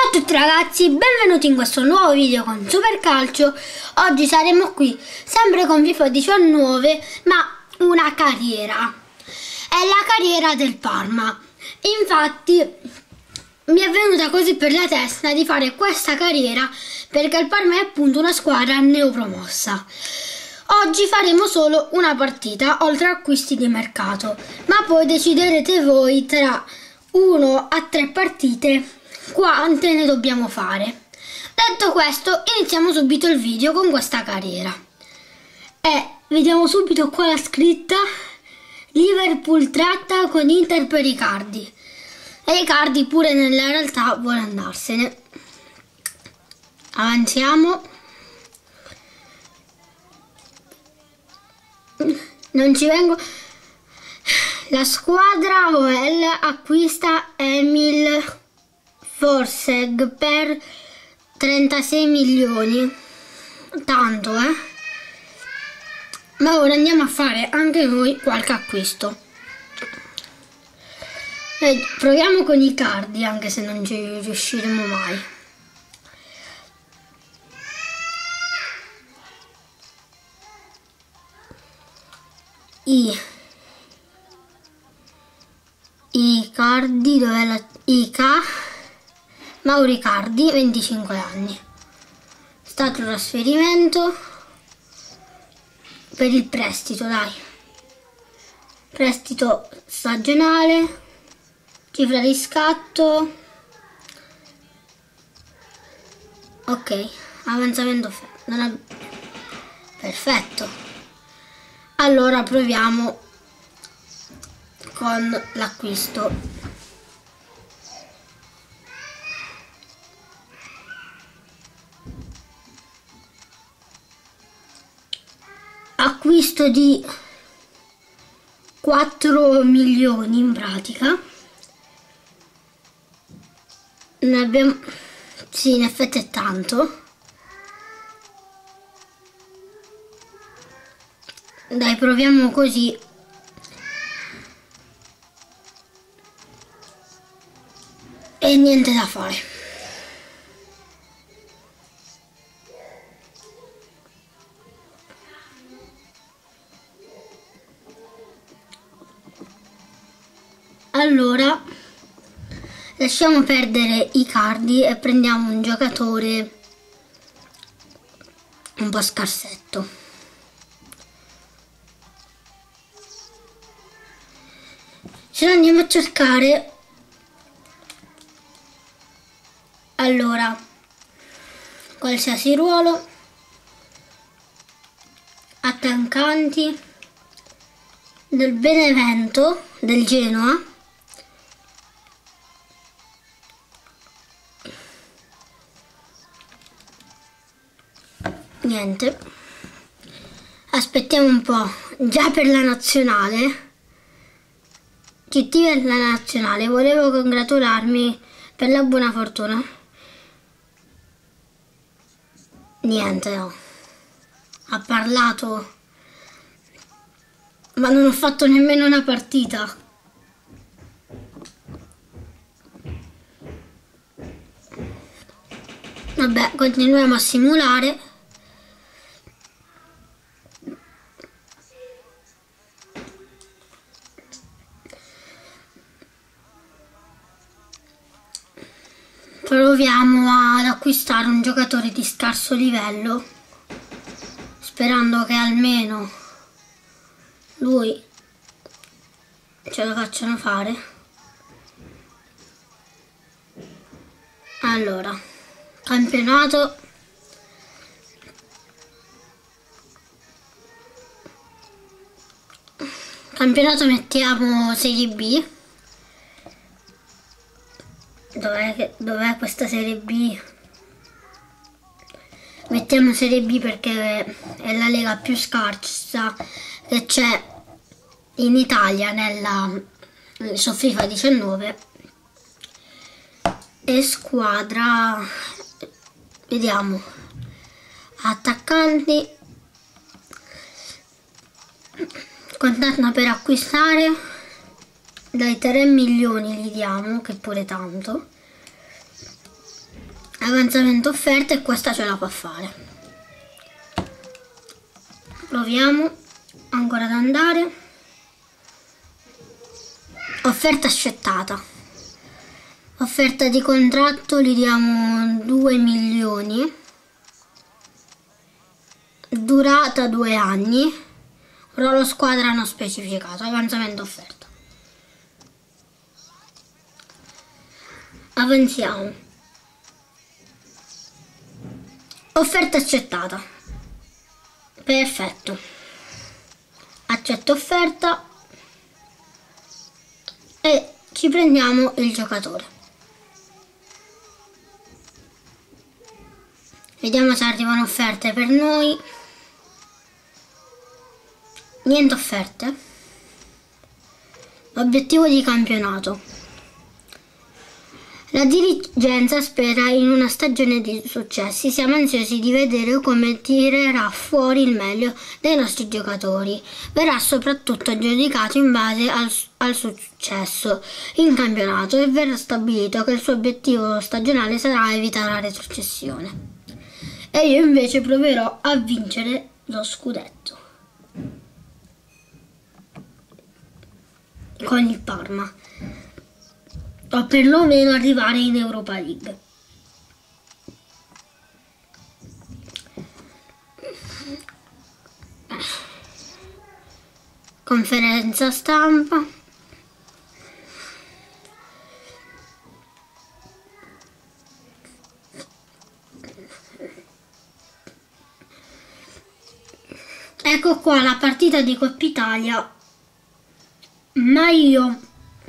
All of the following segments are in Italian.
Ciao a tutti ragazzi, benvenuti in questo nuovo video con Supercalcio. Oggi saremo qui, sempre con FIFA 19, ma una carriera. È la carriera del Parma. Infatti mi è venuta così per la testa di fare questa carriera perché il Parma è appunto una squadra neopromossa. Oggi faremo solo una partita, oltre a acquisti di mercato, ma poi deciderete voi tra 1 a 3 partite quante ne dobbiamo fare. Detto questo, iniziamo subito il video con questa carriera. Vediamo subito qua la scritta: Liverpool tratta con Inter per Icardi. E Icardi pure nella realtà vuole andarsene. Avanziamo. Non ci vengo. La squadra OL acquista Emil Forsberg per 36 milioni. Tanto, Ma ora andiamo a fare anche noi qualche acquisto. Proviamo con Icardi, anche se non ci riusciremo mai. Icardi, dov'è la Mauro Icardi, 25 anni. Stato trasferimento per il prestito, dai. Prestito stagionale, cifra di scatto. Ok, avanzamento perfetto. Allora proviamo con l'acquisto. Acquisto di 4 milioni in pratica. Ne abbiamo... Sì, in effetti è tanto. Dai, proviamo così. E niente da fare. Allora, lasciamo perdere Icardi e prendiamo un giocatore un po' scarsetto. Ce lo andiamo a cercare. Allora, qualsiasi ruolo, attaccanti del Benevento, del Genoa. Niente, aspettiamo un po'. Già per la nazionale, CT per la nazionale, volevo congratularmi per la buona fortuna. Niente, no, ha parlato, ma non ho fatto nemmeno una partita. Vabbè, continuiamo a simulare. Proviamo ad acquistare un giocatore di scarso livello, sperando che almeno lui ce lo facciano fare. Allora, campionato. Campionato mettiamo Serie B. Dov'è questa Serie B? Mettiamo Serie B perché è la lega più scarsa che c'è in Italia su FIFA 19. E squadra, vediamo, attaccanti, contatto per acquistare, dai 3 milioni gli diamo, che pure tanto. Avanzamento offerta e questa ce la può fare. Proviamo ancora ad andare. Offerta accettata. Offerta di contratto, gli diamo 2 milioni. Durata 2 anni. Ruolo squadra non specificato. Avanzamento offerta. Avanziamo. Offerta accettata. Perfetto. Accetto offerta e ci prendiamo il giocatore. Vediamo se arrivano offerte per noi. Niente offerte. Obiettivo di campionato. La dirigenza spera in una stagione di successi. Siamo ansiosi di vedere come tirerà fuori il meglio dei nostri giocatori. Verrà soprattutto giudicato in base al successo in campionato e verrà stabilito che il suo obiettivo stagionale sarà evitare la retrocessione. E io invece proverò a vincere lo scudetto con il Parma, o perlomeno arrivare in Europa League. Conferenza stampa. Ecco qua la partita di Coppa Italia, ma io...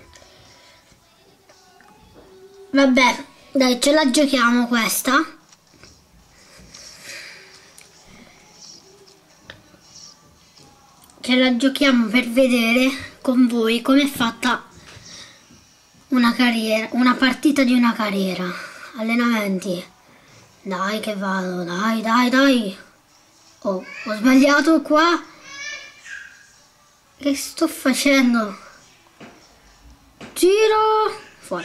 Vabbè, dai, ce la giochiamo questa. Ce la giochiamo per vedere con voi come è fatta una carriera, una partita di una carriera. Allenamenti. Dai che vado, dai. Oh, ho sbagliato qua. Che sto facendo? Giro. Fuori.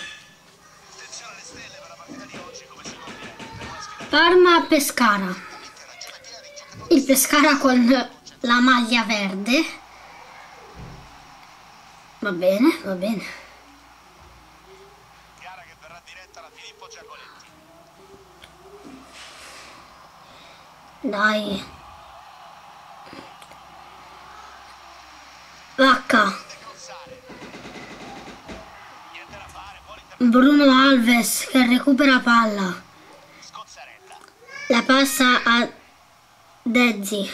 Parma-Pescara. Il Pescara con la maglia verde. Va bene. Gara che verrà diretta da Filippo Giacoletti. Dai. Vacca. Bruno Alves che recupera palla. La passa a Dezzi.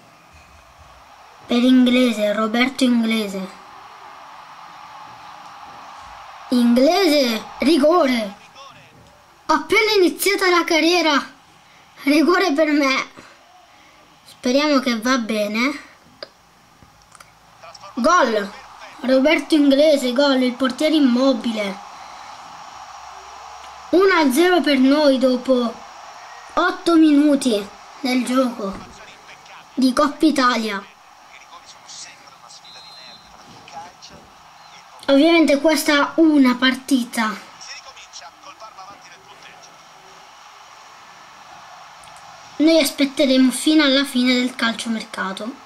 Per Inglese, Roberto Inglese. Inglese, rigore. Ho appena iniziata la carriera. Rigore per me. Speriamo che va bene. Gol. Roberto Inglese, gol, il portiere Immobile. 1-0 per noi dopo 8 minuti del gioco di Coppa Italia. Ovviamente questa è una partita. Noi aspetteremo fino alla fine del calciomercato.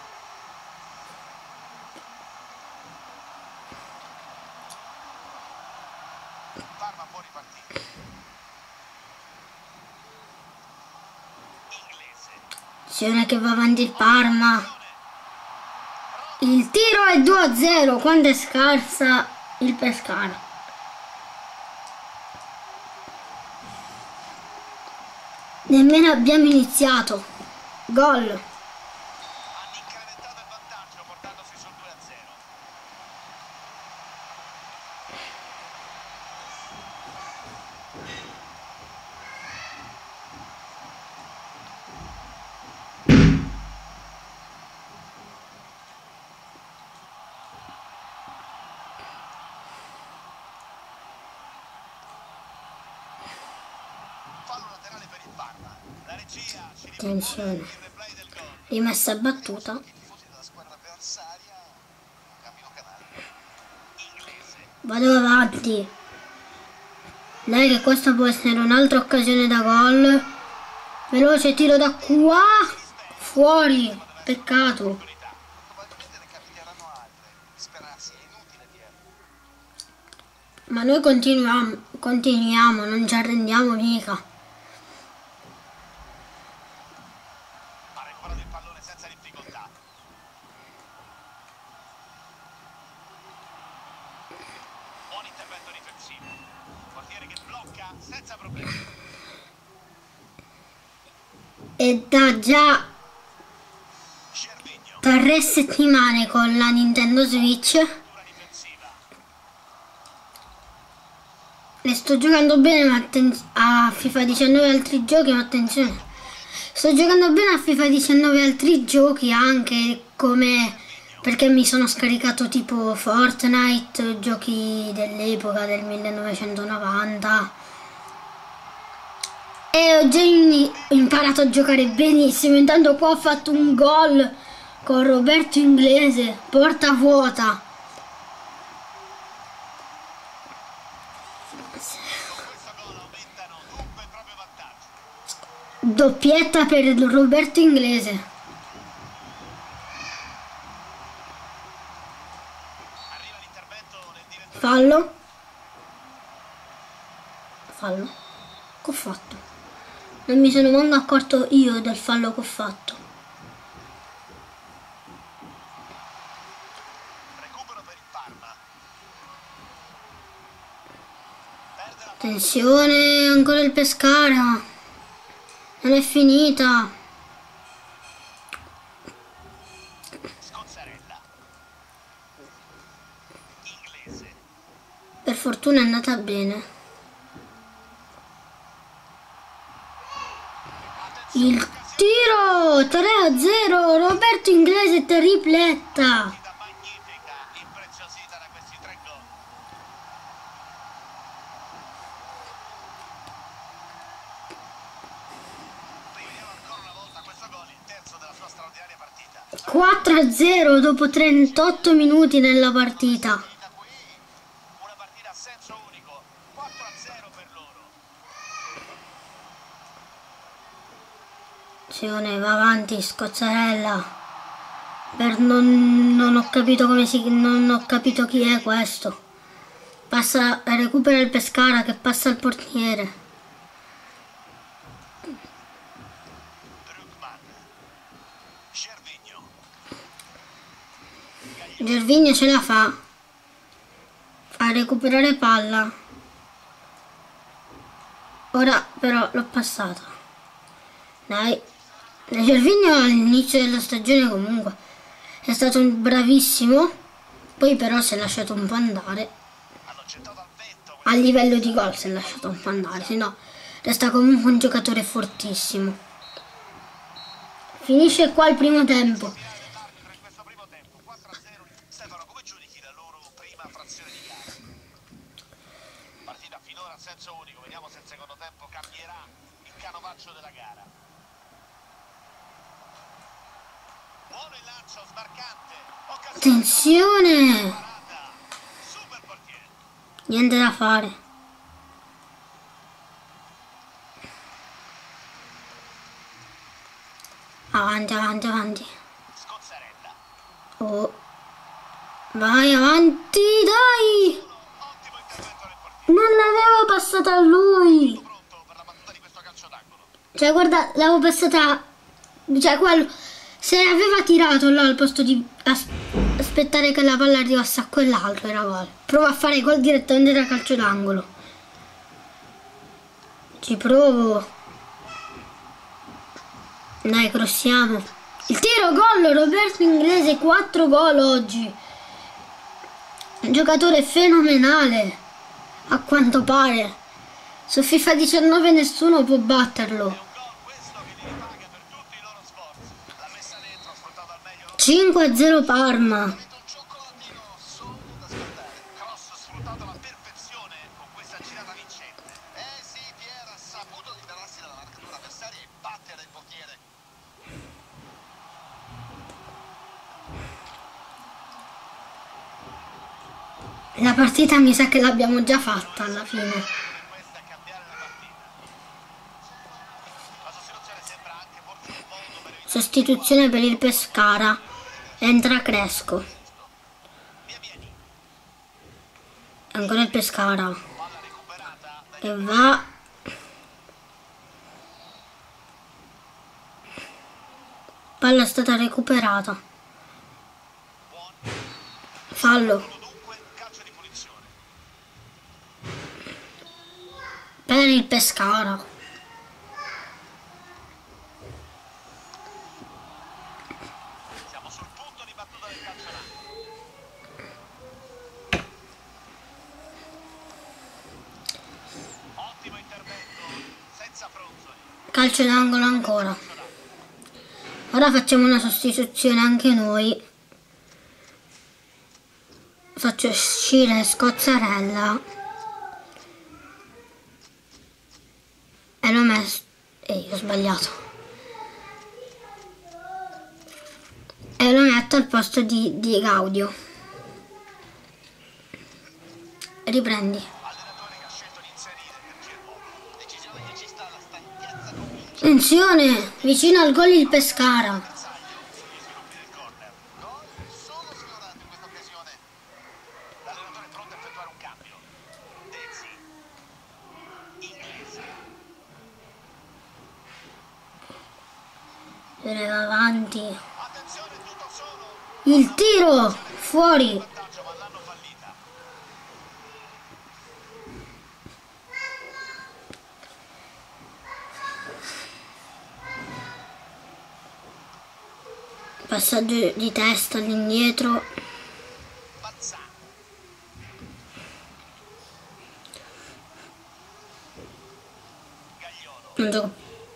Attenzione che va avanti il Parma. Il tiro è 2-0 quando è scarsa il Pescara. Nemmeno abbiamo iniziato. Gol. Hanno incrementato il vantaggio portandosi sul 2-0. Attenzione. Rimessa battuta. Vado avanti. Dai che questa può essere un'altra occasione da gol. Veloce tiro da qua. Fuori. Peccato. Probabilmente ne capiteranno altre. Sperarsi è inutile, Pier. Ma noi continuiamo, non ci arrendiamo mica. Ha recuperato il pallone senza difficoltà. Buon intervento difensivo. Portiere che blocca senza problemi. E da già Gervinho. 3 settimane con la Nintendo Switch Dura difensiva. ne sto giocando bene ma a FIFA 19 e altri giochi, ma attenzione, sto giocando bene a FIFA 19 e altri giochi anche, come perché mi sono scaricato tipo Fortnite, giochi dell'epoca del 1990 e ho già imparato a giocare benissimo. Intanto qua ho fatto un gol con Roberto Inglese, porta vuota. Con questo gol aumentano dunque il proprio vantaggio. Doppietta per Roberto Inglese. Arriva l'intervento del direttore. Fallo. Fallo. Che ho fatto? Non mi sono manco accorto io del fallo che ho fatto. Recupero per il Parma. Perde la Attenzione, ancora il Pescara. Non è finita. Scozzarella. Inglese. Per fortuna è andata bene. Il tiro 3-0, Roberto Inglese tripletta. Partita magnifica, impreziosita da questi 3 gol. Rivediamo ancora una volta questo gol, il terzo della sua straordinaria partita. 4-0 dopo 38 minuti nella partita. Da qui una partita a senso unico, 4-0 per loro. Attenzione, va avanti Scozzarella. Non ho capito non ho capito chi è questo. Passa, recupera il Pescara che passa al portiere. Drugman. Gervinho. Gervinho ce la fa a recuperare palla. Ora però l'ho passata. Dai. Gervinho all'inizio della stagione comunque è stato un bravissimo, poi però si è lasciato un po' andare. Hanno gettato al vento. A livello di gol si è lasciato un po' andare, se no resta comunque un giocatore fortissimo. Finisce qua il primo tempo. Dell'arbitro in questo primo tempo, 4-0. Stefano, come giudichi la loro prima frazione di gara? Partita finora a senso unico, vediamo se il secondo tempo cambierà il canovaccio della gara. Buono il lancio, sbarcante. Occasione. Attenzione! Parata. Super portiere. Niente da fare. Avanti, avanti, avanti. Scozzarella. Oh. Vai avanti, dai! Ottimo intervento del portiere. Non l'avevo passata a lui! Pronto per la battuta di questo calcio d'angolo. Cioè, guarda, l'avevo passata. Cioè, quello. Se aveva tirato là al posto di aspettare che la palla arrivasse a quell'altro, era gol. Prova a fare gol direttamente da calcio d'angolo. Ci provo. Dai, crossiamo. Il tiro, gol! Roberto Inglese, 4 gol oggi. Un giocatore fenomenale, a quanto pare. Su FIFA 19 nessuno può batterlo. Gol questo che li ripaga per tutti i loro sforzi. La messa dentro, ha sfruttato al meglio. 5-0 Parma. Un cioccolatino solo da scontare. Cross sfruttato alla perfezione con questa girata vincente. Sì, Pier ha saputo liberarsi dalla marcatura avversaria e battere il portiere. La partita mi sa che l'abbiamo già fatta alla fine. Questa Sostituzione per il Pescara. Entra Cresco. Ancora il Pescara. Che va. Palla è stata recuperata. Fallo. Per il Pescara. Siamo sul punto di battuta del calcio d'angolo. Ottimo intervento, senza fronzoli. Calcio d'angolo ancora. Ora facciamo una sostituzione anche noi. Faccio uscire Scozzarella. E l'ho messo. Ho sbagliato. E lo metto al posto di Gaudio. Riprendi. Allenatore che ha scelto di inserire Germo. Decisione che ci sta, la stanchezza comincia. Attenzione! Vicino al gol il Pescara. Bersaglio sugli sviluppi del corner. Gol solo sfiorato in questa occasione. L'allenatore è pronto a effettuare un cambio. Dezzi. Inglese. Se ne va avanti. Attenzione, tutto solo. Il tiro! Fuori! Vantaggio, ma l'hanno fallita. Passaggio di testa all'indietro. Bazzano. Gagliolo. Non gioco.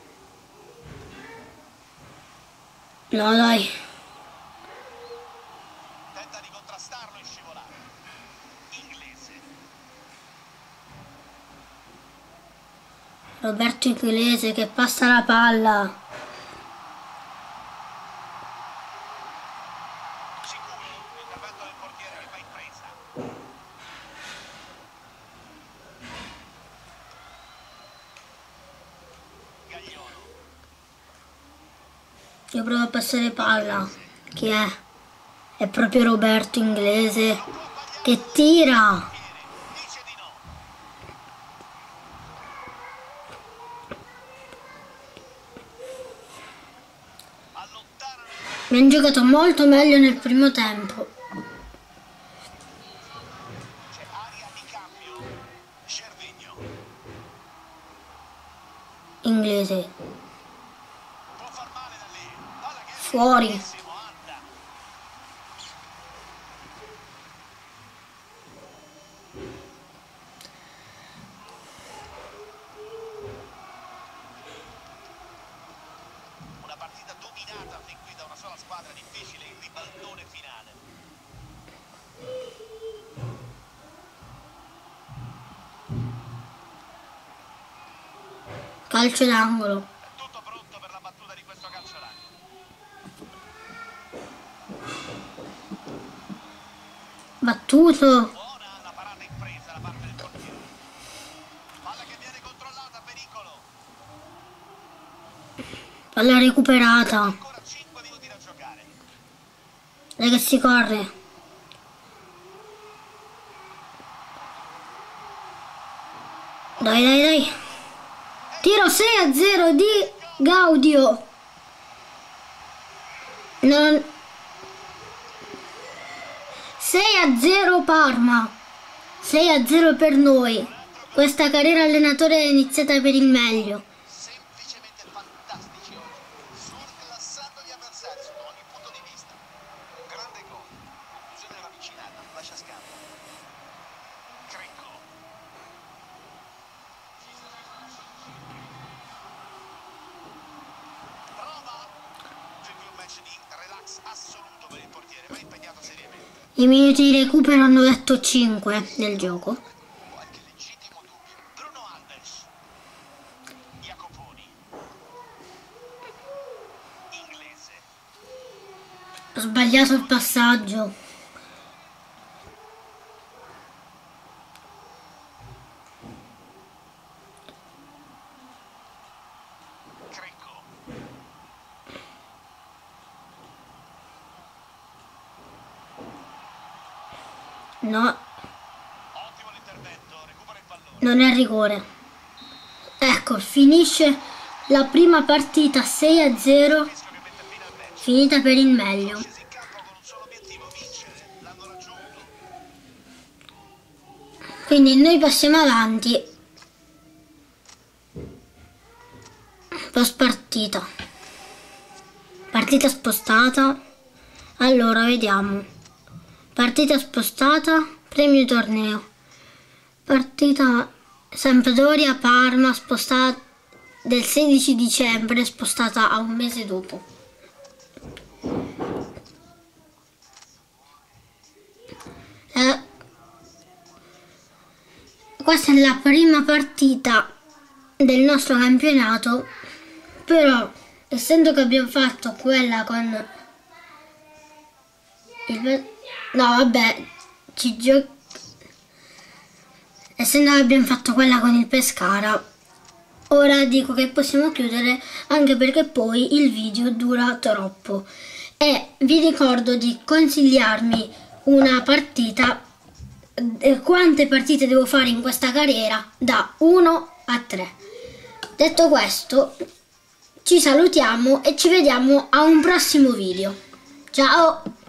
No, dai. Tenta di contrastarlo in scivolata. Inglese. Roberto Inglese che passa la palla. Sicuro. L'intervento del portiere che va in presa. Gagliolo. Io provo a passare palla. Chi è? È proprio Roberto Inglese che tira. Dice di no. Allontanano il Mi hanno giocato molto meglio nel primo tempo. c'è aria di cambio. Cervigno. Inglese. Può far male da lì. Palla che Fuori. benissimo, anda. Una partita dominata fin qui da una sola squadra, difficile il ribaldone finale. Calcio d'angolo. È tutto pronto per la battuta di questo calcio d'angolo. Battuto. Buona la parata in presa da parte del portiere. Palla che viene controllata, pericolo. Palla recuperata. Ancora 5 minuti da giocare. Dai che si corre. Dai, dai, dai. Tiro 6-0 di Gaudio. Non... 6-0 Parma. 6-0 per noi. Questa carriera allenatore è iniziata per il meglio. Semplicemente fantastici oggi, surclassando gli avversari sotto ogni punto di vista. Grande gol, conclusione ravvicinata, lascia scampo. Crenco. Prova. C'è qui un match di relax assoluto per il portiere, ma impegnato seriamente. I minuti di recupero hanno detto 5 nel gioco. Qualche legittimo dubbio. Bruno Alves. Jacoponi. Inglese. Ho sbagliato il passaggio. Crenco. No, Ottimo l'intervento, recupera il pallone. non è rigore. Ecco, finisce la prima partita 6-0, Rischio che mette fine al match. finita per il meglio. Scesi in campo con un solo obiettivo, vincere. L'hanno raggiunto. Quindi noi passiamo avanti. Post partita. Partita spostata. Allora, vediamo. Partita spostata, premio torneo. Partita Sampdoria-Parma spostata del 16 dicembre, spostata a un mese dopo. Questa è la prima partita del nostro campionato, però essendo che abbiamo fatto quella con essendo che abbiamo fatto quella con il Pescara, ora dico che possiamo chiudere, anche perché poi il video dura troppo. E vi ricordo di consigliarmi una partita, quante partite devo fare in questa carriera, da 1 a 3. Detto questo, ci salutiamo e ci vediamo a un prossimo video. Ciao!